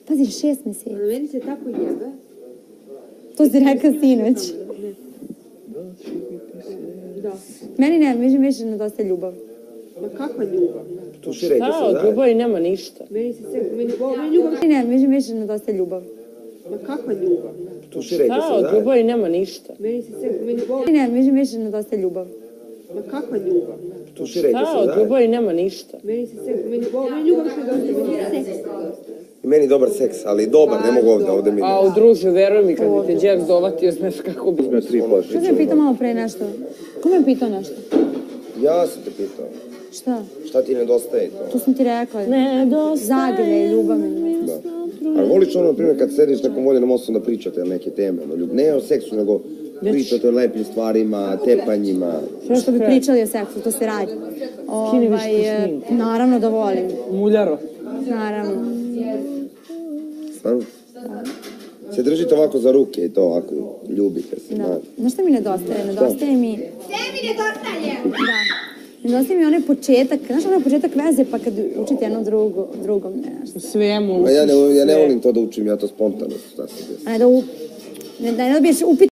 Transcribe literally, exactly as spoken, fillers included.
Pazi, šest meseci. Meni se tako jebe. To si rekao sinoć. Da. Meni ne, mi više nedostaje ljubav. Ma kakva ljubav? Tu si rekao Šta, se od zajedno. ljubavi nema ništa. Meni se sve, meni, meni ljubav... Meni ne, mi više nedostaje ljubav. Ma kakva ljubav? Tu si rekao Šta, se od zajedno. ljubavi nema ništa. Meni se sve, meni... Meni ne, mi više nedostaje ljubav. Ma kakva ljubav? Tu si rekao Šta, se od zajedno. ljubavi nema ništa. Meni se sve, meni, meni ljubav što dostaje, meni seks. I meni dobar seks, ali dobar, ne mogu ovdje, ovdje mi ne. A u druže, veruj mi, kad bi te džek dovatio, znaš kako bi... Uzme tri flašice. Što si me pitao malo pre nešto? Ko me pitao nešto? Ja sam te pitao, Šta? šta ti nedostaje to? To sam ti rekla. Nedostaje Zagrlje i ljubav mi. Da. Ali voliš ono, na primjer, kad sediš nekom voljenom osobom da pričate o neke teme, ono, ljub... ne o seksu, nego pričate o lepim stvarima, tepanjima. Što što bi pričali o seksu, to se radi. Skini više Ovaj, tu smink. naravno da volim. Muljaro. Naravno. Stvarno? Se držite ovako za ruke i to ovako, ljubite se. Da. Da. Znaš šta mi nedostaje? Nedostaje mi... Sve mi nedostaje! Da. Nedostaje mi onaj početak, znaš onaj početak veze pa kad učite jedno drugo, drugom nešto. Svemu. Ma ja ne, ja ne sve. volim to da učim, ja to spontano, šta se desi. A ne da, u, ne, da ne dobiješ upit